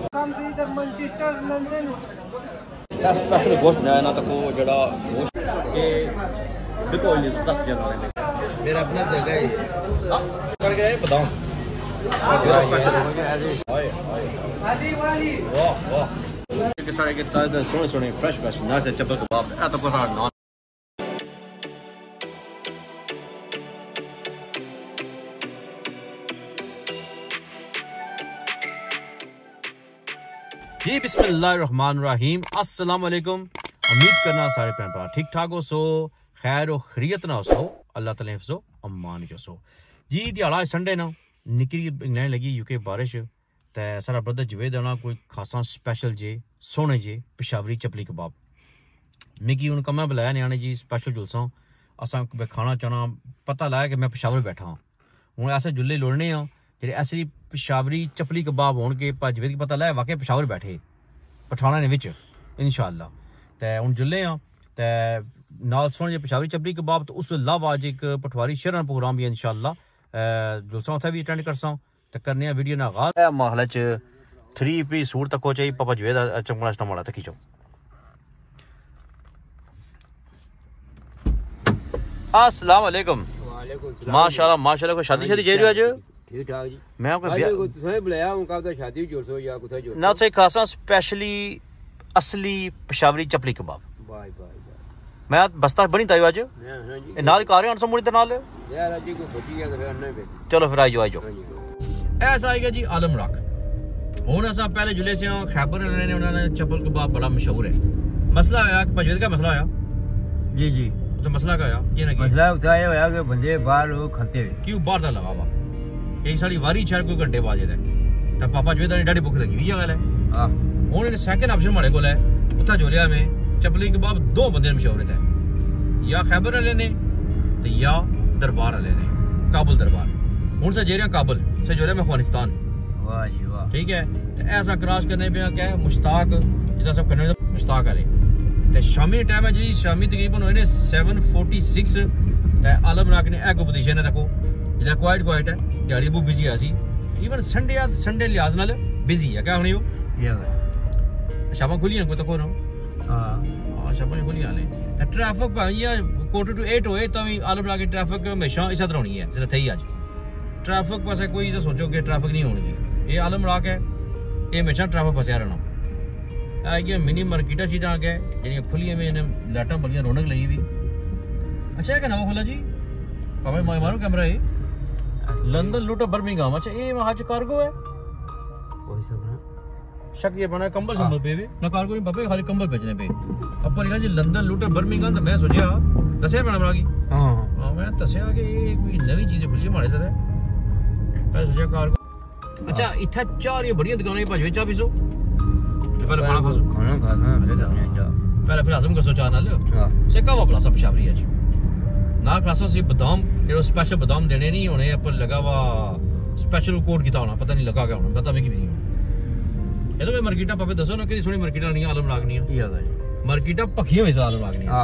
Manchester London special गोश्त बनाया ना तो जड़ा गोश्त के बिल्कुल 10 जगह मेरा अपना जगह है कर गए बादाम स्पेशल वाह वाह के सारे के ताजे सोने सोने फ्रेश फ्रेश ना से चप्पल कबाब ए तो कोई ना जी बिस्मिल्लाहिर्रहमानिर्रहीम अस्सलाम वालेकुम। उम्मीद करना सारे भैन भरा ठीक ठाक हो सो खैर और खैरियत ना सो अल्लाह ताला हिफ्ज़ो अम्मान जो सो जी दिहाड़ा संडे ना निकली इंग्लैंड लगी यूके बारिश ते सारा ब्रदर जवेद आना कोई खासा स्पेशल जे सोने जे पेशावरी चपली कबाब मिगी उन कम्मा बुलाया न्याणे जी स्पेशल जुलसा असां खाना चाहना पता लाया कि मैं पेशावर बैठा हाँ हूँ ऐसे जुल्ले लोड़ने हाँ जेह्ड़े ऐसी पेशावरी चपली कबाब होन के जवेद की पता लाया वाकई पेशावर बैठे पठाना ने विच इंशाअल्लाह ते हुन जुल्ले हां ते नाल सोहने पेशावरी चपली कबाब तो उस अलावा अज एक पठवारी शहर प्रोग्राम भी इंशाअल्लाह जुलसा उत्थे भी अटेंड करसा ते करने वीडियो ना आगाज महल च 3 पीस सूट तक हो चाहिए पापा जवेद चंगला स्टमाला तक खींचो अस्सलाम वालेकुम माशाल्लाह माशाल्लाह कोई शादी शादी जेरी आज ठीक ठाक जी मैं कोई तुसें बुलाया हूं कब तक शादी जोड़ सो या कुछ जोड़ ना से खासा स्पेशली असली पेशावरी चपली कबाब बाय बाय मैं बस्ता बनी तायो आज हां जी नाल कर रहे हैं समूरी ते नाल यार जी को छोटी है तो फिर नहीं बेच चलो फिर आई जाओ ऐसा आएगा जी आलम राख हुन असा पहले जुले से खैबर ने उन्होंने चपल कबाब बड़ा मशहूर है मसला आया कि पजवेद का मसला आया जी जी तो मसला क्या आया ये ना मसला उठाया होया कि बंदे बाहर खाते हुए क्यों बाहर दा लगा वा यही साड़ी वारी शायद कोई घंटे बाद है तो पापा जवेद ने डाडी भुख लगी हुई है गल है हां हुन सेकंड ऑप्शन मारे कोल है उथा जोलिया में चपली कबाब दो बंदे मशहूर है या खैबर वाले ने तो या दरबार वाले ने काबुल दरबार हुन से जेरिया काबुल से जोलिया में अफगानिस्तान वाह जी वाह ठीक है तो ऐसा क्रॉस करने पे क्या है मुश्ताक जिदा सब करने मुश्ताक वाले ते शामी टाइम है जी शामी तकरीबन होने 7:46 ते आलम राख ने एक पोजीशन है देखो इधर क्वाइट है दिहाड़ी बहुत बिजी है सी इवन संडे लिहाज नाल बिजी है क्या होनी हो ये शाम खुलियां कोई तो को ना हां शाम खुलियां ले ते ट्रैफिक भाई 7:45 होए तो भी आलम राख की ट्रैफिक हमेशा इस तरह होनी है जैसे थई आज ट्रैफिक पासे कोई तो सोचो कि ट्रैफिक नहीं होनी ये आलम राख है ये हमेशा ट्रैफिक फंसा रहना ये मिनी मार्केटा चीज़ा आगे जी खुलिया में लाइटा बड़िया रौनक लगी हुई अच्छा है क्या नाम खुला जी पापा मारो कैमरा है लंदन लूटो बर्मिंघम अच्छा ये वहां च कार्गो है कोई सब ना शक ये बना कंबल संभल पे भी ना कार्गो नहीं पापा खाली कंबल भेजने पे अब पर जी लंदन लूटो बर्मिंघम तो मैं सोचा दसिया बना बड़ा की हां मैं दसिया कि ये कोई नई चीज खुली है हमारे साथ मैं सोचा कार्गो अच्छा इतना चार ये बढ़िया दुकानें भजवे चा पीसो पहले खाना खाओ पहले फिर आजम कर सोचा ना लो से का वापला सब पेशावरी आज ना क्लासों से बादाम ये स्पेशल बादाम देने नहीं होने पर लगा हुआ स्पेशल कोड किता होना पता नहीं लगा क्या होना पता मैं की भी नहीं ये तो मार्केटा पापे दसो ना कि सोनी मार्केटा नहीं आलम राख नहीं है मार्केटा पखियां में आलम राख नहीं हां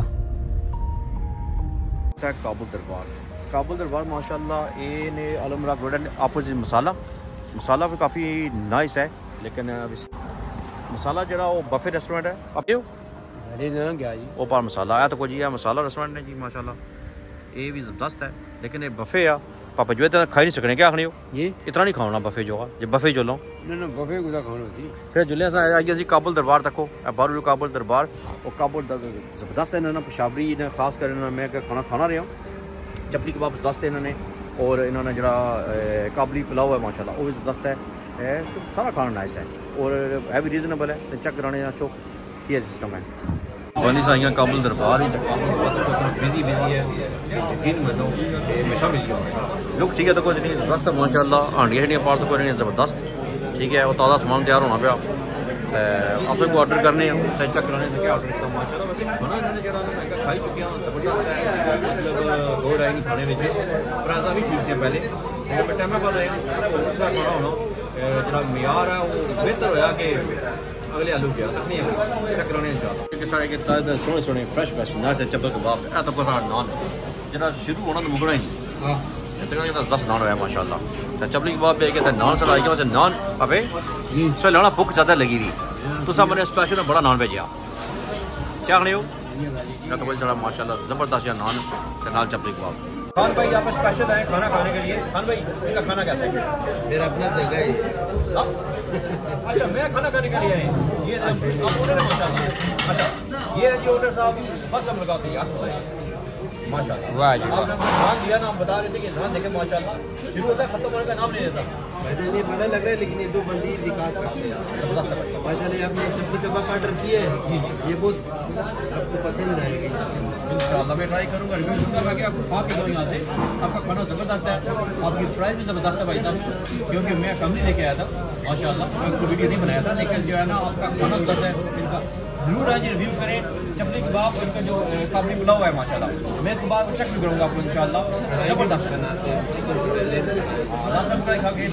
काबुल दरबार माशाल्लाह ये ने आलम राख रोड अपोजिट मसाला भी काफी नाइस है लेकिन मसाला जरा वो बफे रेस्टोरेंट है अब गया जी वो पर मसाला आया तो कोई जी मसाला रेस्टोरेंट है जी माशाल्लाह ये भी जबरदस्त है लेकिन ये बफे आ पापा जो तो खा नहीं सकने क्या आखने हो ये इतना नहीं खाना बफे जो ये बफे जो लो ना बफे गुदा खाना होती फिर जुलिया सा आई जी काबुल दरबार तको बारू काबुल दरबार और काबुल जबरदस्त है ना पेशावरी ने खास कर मैं खाना खाना रहा हूँ चपली कबाब जबरदस्त है इन्होंने और इन्होंने जरा काबली पुलाव है माशाल्लाह वो भी जबरदस्त है तो सारा खाना नाइस है और है भी रीजनेबल है चेक कराने चो ये सिस्टम है बनी साइयां काबुल दरबार ही बिजी है यकीन मानो हमेशा बिजी होगा लुक ठीक है तो कुछ नहीं जबरदस्त माशाल्लाह हांडियां हंडियां पाल तो कोई नहीं जबरदस्त ठीक है और ताज़ा सामान तैयार होना पाया आप सबको ऑर्डर करने चेक कराने क्या ऑर्डर किया माशाल्लाह वैसे खाना इन्होंने जरा खाई चुके हैं जबरदस्त है मतलब दो राय खाने में प्राइस भी ठीक से पहले टाइम बाद आया दूसरा खाना होना जरा मियार है वो बेहतर होया कि अगले आलू गया तक नहीं चेक कराने इंशाल्लाह क्योंकि सारे के ताजे सोने सोने फ्रेश ना से चपल कबाब है तो कोई नान जरा शुरू होना तो मुकना ही नहीं तकरीबन 10 नान होया माशाल्लाह। तो चपली कबाब पे कहते नान सर आई के नान अबे इस पे लाना भुख ज़्यादा लगी थी तो सब मैंने स्पेशल बड़ा नान भेजा क्या खाने हो या तो भाई थोड़ा माशाल्लाह ज़बरदस्त या नान के नाल चपली कबाब। खान भाई यहाँ पे स्पेशल है खाना खाने के लिए। खान भाई इनका खाना कैसा है? मेरा अपना जगह है। अच्छा मैं खाना खाने के लिए आए ये ओनर है माशाल्लाह। अच्छा ये है जी ओनर साहब फर्स्ट हम लगाते हैं माशाल्लाह। वाह जी आपने नाम दिया ना हम बता रहे थे कि नाम देखे माशाल्लाह शुरू होता है खत्म होने का नाम नहीं लेता। नहीं बड़ा लग रहा है लेकिन ये दो बंदी दिखा सकते हैं माशाल्लाह। आपने चपली कबाब ऑर्डर किए हैं ये बहुत आपको पसंद आएगी इंशाल्लाह। मैं ट्राई करूंगा रिव्यू दूंगा मैं आपको खा के दूँ यहाँ से। आपका खाना ज़बरदस्त है आपकी प्राइस भी ज़बरदस्त है भाई साहब क्योंकि मैं कम नहीं लेके आया था माशाल्लाह। मैं तो वीडियो नहीं बनाया था लेकिन जो है ना आपका खाना ज़बरदस्त है इसका ज़रूर आज रिव्यू करें। चपली कबाब इनका जो काफ़ी पुलाव है माशाल्लाह मैं इसके बाद चेक भी करूँगा आपको इंशाल्लाह ज़बरदस्त है। खा के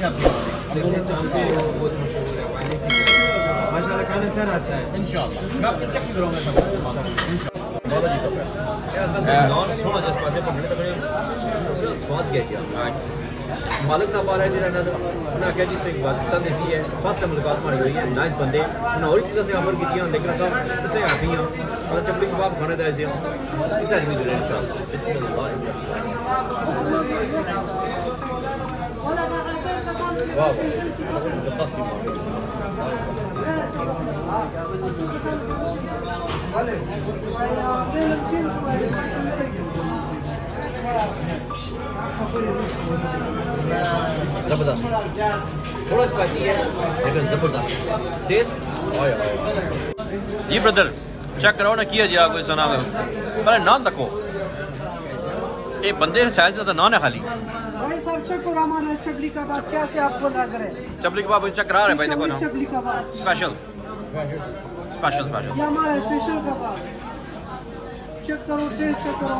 माशाल्लाह खाना खाना अच्छा है इंशाल्लाह मैं आपको चेक भी करूँगा स्वाद क्या मालिक साहब आ रहे हैं उन्हें आख्या जी सही बात पसंद ऐसी है फर्स्ट टाइम मुलाकात हमारी हुई है नाइस बंदे उन्हें और चीज़ों से ऑफर की लेकिन साहब इससे आती हैं मतलब चपली कबाब खाने का ऐसे इसे आदमी दे जबरदस्त थोड़ा स्पाइसी है लेकिन जबरदस्त टेस्ट जी ब्रदर चेक कराओ ना किया जी कोई सुना पहले नान तको ये बंदे साइज का नान है खाली भाई साहब चेक करो हमारा चपली कबाब कैसे आपको लग रहा है? चपली कबाब चेक करा रहे भाई देखो ना चपली कबाब स्पेशल स्पेशल स्पेशल ये हमारा स्पेशल कबाब चेक करो टेस्ट चेक करो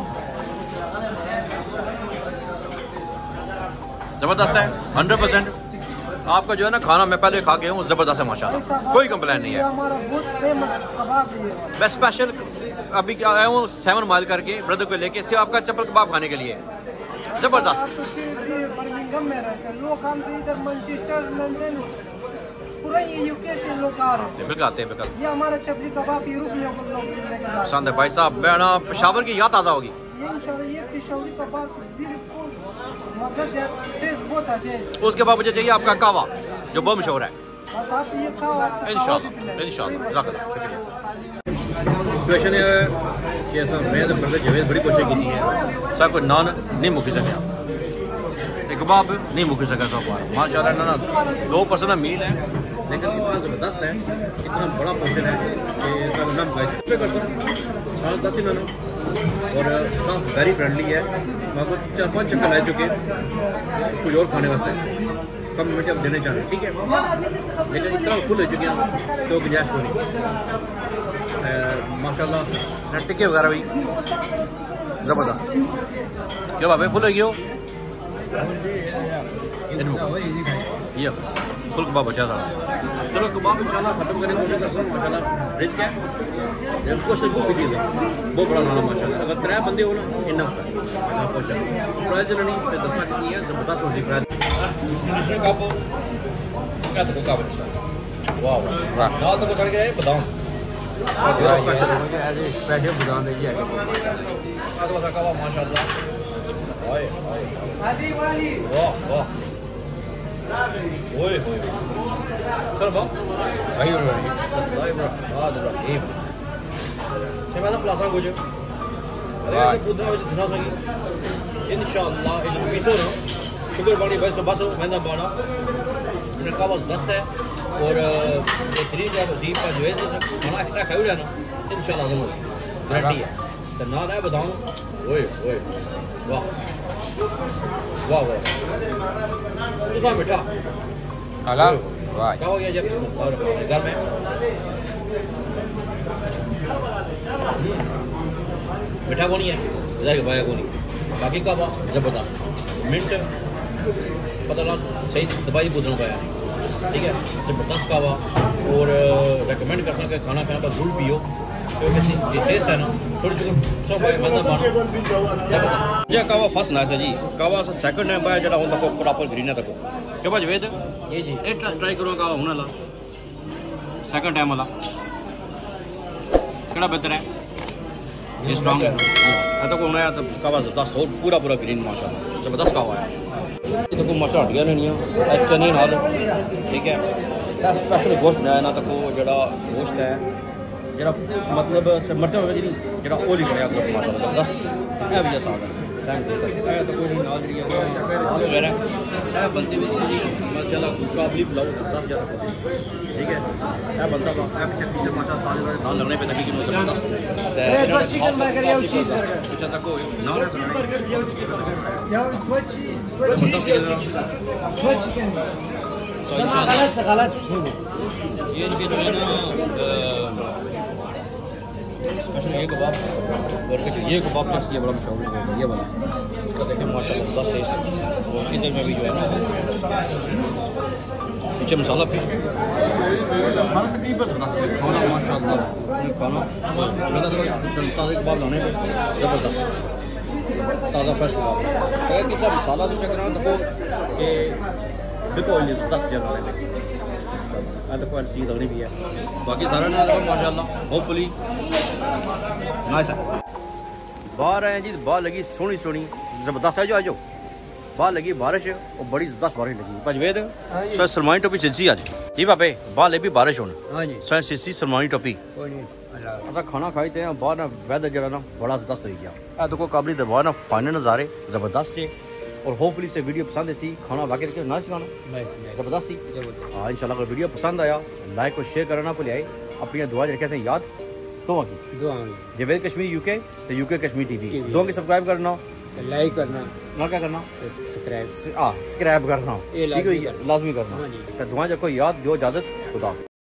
जबरदस्त है 100%। आपका जो है ना खाना मैं पहले खा के हूँ जबरदस्त है माशाल्लाह कोई कंप्लेन नहीं है। हमारा बहुत फेमस कबाब है मैं स्पेशल अभी आया हूँ 7 माइल करके ब्रदर को लेके सिर्फ आपका चपल कबाब खाने के लिए जबरदस्त। बर्मिंघम में रहते हैं लोग हमसे इधर मैनचेस्टर लंदन पूरा ये यूके से लोग आ रहे हैं बिल्कुल आते हैं बिल्कुल। ये हमारा चपली कबाब यूरोप लोग लेके पसंद है भाई साहब मैं ना पेशावर की याद ताज़ा होगी ये पेशावरी कबाब से बिल्कुल मजा टेस्ट बहुत अच्छा है। उसके बाद मुझे चाहिए आपका कहवा जो बहुत मशहूर है बस आप ये खाओ इंशाल्लाह इंशाल्लाह सिचुएशन है कि ऐसा मैं तो बंदे जवेद बड़ी कोशिश की है सब कोई नान नहीं मुक्की सका कबाब नहीं मुक्की सका सब माशाल्लाह ना 2% का मील है लेकिन इतना ज़बरदस्त है इतना बड़ा पोर्शन है कि सब नाम कर सकता हूँ 10 ही मैंने और स्टाफ वेरी फ्रेंडली है। मैं को 4-5 चक्कर ले चुके कुछ और खाने वास्ते कम मिनट अब देने चाह रहे ठीक है लेकिन इतना फुल हो चुके हैं तो गुंजाइश हो नहीं माशाल्लाह टिक्के वगैरह भी ज़बरदस्त क्यों भाई फुल हो गया ये फुल कबाब बचा था चलो कबाब इंशाल्लाह खत्म करने की कोशिश करता हूँ माशाल्लाह रिस्क है क्वेश्चन बुक की चीज़ है बहुत बड़ा नाम माशाल्लाह अगर 3 बंदे हो ना इनफ है क्वेश्चन प्राइस नहीं फिर दस्ता कितनी है ज़बरदस्त होती प्राइस क्या तो कबाब वाह वाह दाल तो कर गया है बादाम स्पेशल बादाम देखिए अगला कबाब माशाल्लाह ओए ओए वाह वाह ओए ओए सर वाह भाई मैं तो प्लासा कुछ अरे खुदना मुझे सुना सकी इंशाल्लाह इन पीसो ना शुगर बाड़ी भाई सुबह से मैं बाड़ा इनका कबाब दस्त है और बेहतरीन जो वजीब का जो है खाना एक्स्ट्रा खाई जाना इंशाल्लाह जरूर गारंटी है तो ना है बताऊँ ओए ओए वाह वाह वाह दूसरा मीठा हलाल वाह क्या हो गया जब और घर में मीठा को नहीं है जाएगा भाई को नहीं बाकी का जबरदस्त मिनट पता लगा सही दवाई बुझना पाया ठीक है जबरदस्त कावा और रेकमेंड कर सकते खाना खाना पर जरूर पियो टेस्ट है ना थोड़ी सी सो भाई मजा बना ये कावा फर्स्ट ना है जी कावा सेकंड टाइम पाया जड़ा उनको प्रॉपर ग्रीन है तको क्या भाई वेद ये जी एक ट्राई करो कावा होने ला सेकंड टाइम वाला केड़ा बेहतर है ये स्ट्रांग है तो को होना है तो कावा जबरदस्त और पूरा पूरा ग्रीन माशाल्लाह जबरदस्त कावा है ये तो को मचा हट गया नहीं है चने नाल ठीक है स्पेशल गोश्त बनाया ना तो को जड़ा गोश्त है जरा मतलब मरते हुए जी जरा ओली बनाया गोश्त माशाल्लाह जबरदस्त है भी साफ है सैम तो कोई नहीं नाल जी वगैरह है बनती भी जी माशाल्लाह काबली बुलाओ 10 ज्यादा ठीक है है बनता है पीछे पीछे माशाल्लाह नाल लगने पे तभी कि जबरदस्त चिकन बर्गर या चीज बर्गर अच्छा तक नाल बर्गर या चिकन गलत ये इनके जो है ना स्पेशल ये कबाब और ये कबाब जैसे ये बड़ा मशहूर है ये वाला इसका देखिए माशाल्लाह बस टेस्ट और इधर में भी जो है ना पीछे मसाला फिश हर तकरीब बस खाना माशाल्लाह खाना ताज़ा कबाब लाने पे ज़बरदस्त ताज़ा फ्रेश कबाब अगर किसी मसाला से चेक करा तो ये देखो 10 जगह तो कोई चीज़ लगनी भी है बाकी सारा ना माशाल्लाह होपफुली नाइस है बाहर आए जी बाहर लगी सोनी सोनी जबरदस्त है जो आज बाहर लगी बारिश और बड़ी जबरदस्त बारिश लगी भजवेद सर सलमानी टोपी चिंसी आज जी पापे बाहर लगी बारिश होने हाँ जी सर सिसी सलमानी टोपी कोई नहीं ऐसा खाना खाते हैं बाहर ना वेदर जरा ना बड़ा जबरदस्त हो गया तो को काबली दरबार ना फाइनल नज़ारे जबरदस्त है और होपफुली से वीडियो पसंद है खाना वाकई देखिए ना खाना जबरदस्त थी हाँ इंशाल्लाह अगर वीडियो पसंद आया लाइक और शेयर करना भूलिए अपनी दुआ रखे से याद दो की जवेद कश्मीर यूके तो यूके कश्मीर टीवी दो की सब्सक्राइब करना लाइक करना ना क्या करना सब्सक्राइब सब्सक्राइब करना ठीक है लाजमी करना दुआ को याद दो इजाजत खुदा